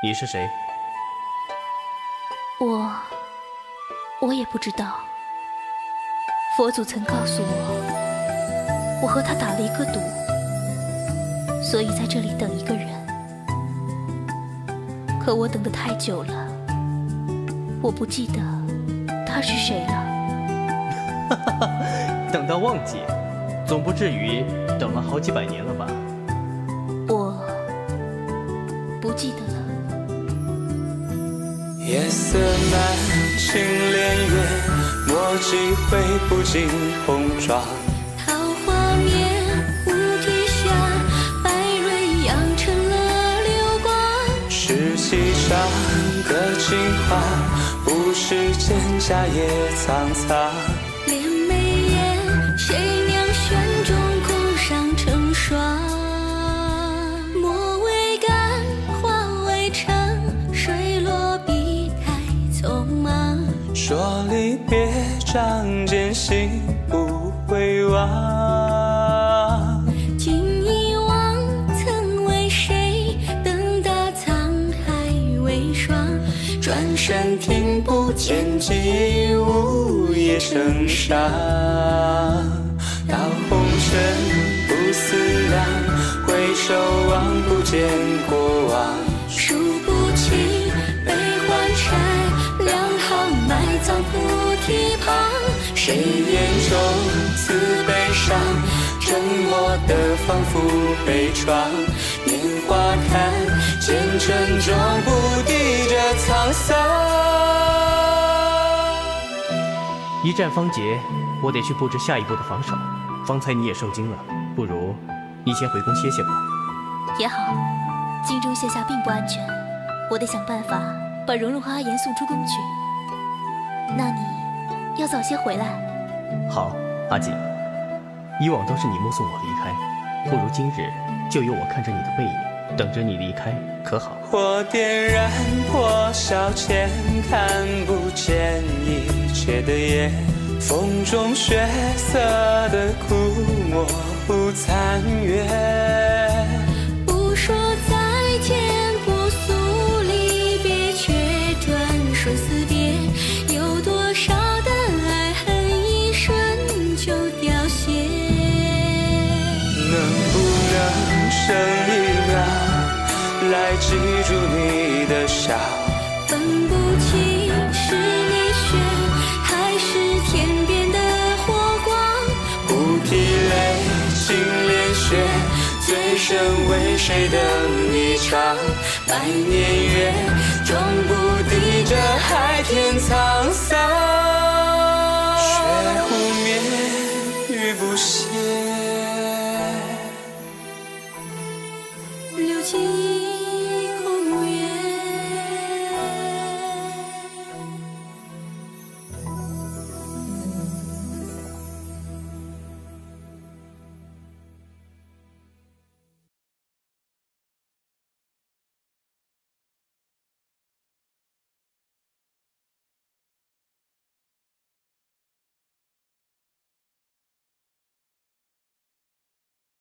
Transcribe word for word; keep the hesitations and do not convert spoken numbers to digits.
你是谁？ 我，我也不知道。佛祖曾告诉我，我和他打了一个赌，所以在这里等一个人。可我等得太久了，我不记得他是谁了。 哈哈，等到忘记，总不至于等了好几百年了吧？ 我不记得了。 夜色满，青莲月，墨迹挥不尽红妆。 桃花面，菩提下，白蕊扬成了流光。 石溪上的情话，不是蒹葭也苍苍。 帘眉眼，谁娘轩中宫上成双。墨未干，花未成，水落笔太匆忙。 说离别仗剑心不回望。 今遗忘，曾为谁等到沧海为霜。转身听不见起舞夜成伤。 到红尘不思量，回首望不见过往。 数不清悲欢拆，两行埋葬菩提旁。 谁眼中似悲伤，沉默的仿佛悲怆。年华看，前尘中不敌着沧桑。 一战方捷，我得去布置下一步的防守。方才你也受惊了，不如你先回宫歇歇吧。 也好，京中线下并不安全，我得想办法把蓉蓉和阿言送出宫去。那你要早些回来。 好，阿锦，以往都是你目送我离开，不如今日就由我看着你的背影，等着你离开，可好？ 火点燃破晓前，看不见一切的夜。风中血色的枯模糊残月。 不说再见，不诉离别，却转瞬思别。有多少的爱恨一瞬就凋谢。 能不能剩一秒来记住你的笑？ 分不清是你血还是天边的火光。 菩提泪，青莲血，最深为谁等一场？百年月，终不敌这海天沧桑。